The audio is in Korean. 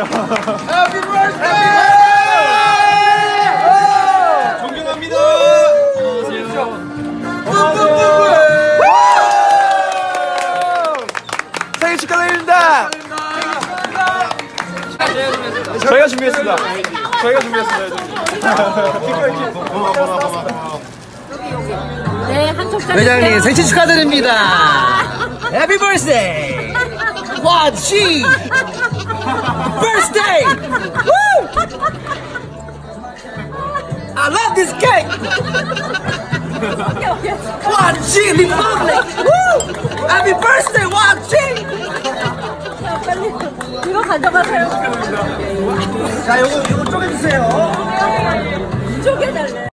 해피 버스데이! 존경합니다. 생일 축하드립니다. 저희가 준비했습니다. 네, 한쪽 잘 회장님 생신 축하드립니다. 해피 버스데이. 와치 버스데이. I love this cake. 와치 리퍼블릭. Happy birthday 와치. 빨리 이거 가져가세요. 자, 요거 쪼개주세요. 쪼개달래.